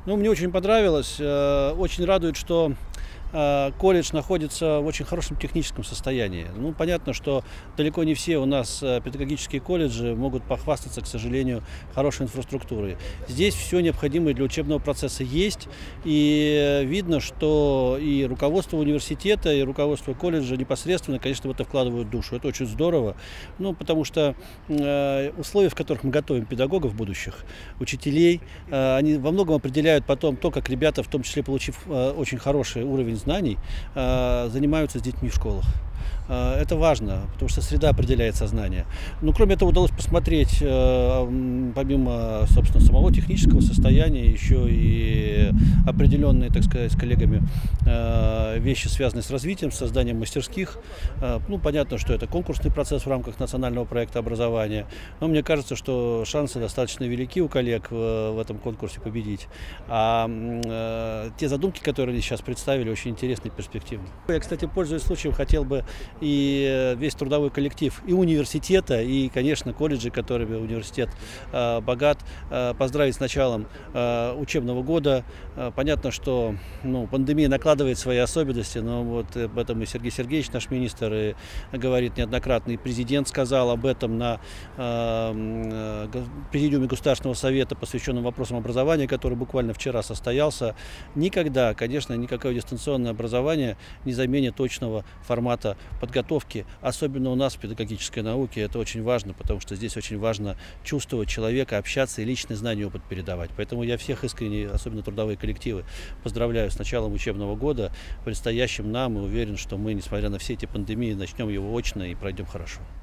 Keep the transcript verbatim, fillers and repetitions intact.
Ну, мне очень понравилось. Э, Очень радует, что э, колледж находится в очень хорошем техническом состоянии. Ну, понятно, что далеко не все у нас э, педагогические колледжи могут похвастаться, к сожалению, хорошей инфраструктурой. Здесь все необходимое для учебного процесса есть, и э, видно, что и руководство университета, и руководство колледжа непосредственно, конечно, в это вкладывают душу. Это очень здорово, ну, потому что э, условия, в которых мы готовим педагогов будущих, учителей, э, они во многом определяют потом то, как ребята, в том числе получив э, очень хороший уровень знаний, э, занимаются с детьми в школах. Э, Это важно, потому что среда определяет сознание. Но кроме этого удалось посмотреть, э, м, помимо, собственно, самого технического состояния, еще и определенные, так сказать, с коллегами э, вещи, связанные с развитием, с созданием мастерских. Э, Ну, понятно, что это конкурсный процесс в рамках национального проекта образования. Но мне кажется, что шансы достаточно велики у коллег в, в этом конкурсе победить. А м, э, те задумки, которые они сейчас представили, очень интересные и перспективные. Я, кстати, пользуясь случаем, хотел бы и э, весь трудовой коллектив и университета, и, конечно, колледжи, которыми университет э, богат, э, поздравить с началом э, учебного года. Э, понятно, что ну, пандемия накладывает свои особенности, но вот об этом и Сергей Сергеевич, наш министр, и говорит неоднократно, и президент сказал об этом на э, э, президиуме Государственного совета, посвященном вопросам образования, который буквально вчера состоялся. Никогда, конечно, никакое дистанционное образование не заменит точного формата подготовки, особенно у нас в педагогической науке. Это очень важно, потому что здесь очень важно чувствовать человека, общаться и личные знания и опыт передавать. Поэтому я всех искренне, особенно трудовые коллективы, поздравляю с началом учебного года, предстоящим нам, и уверен, что мы, несмотря на все эти пандемии, начнем его очно и пройдем хорошо.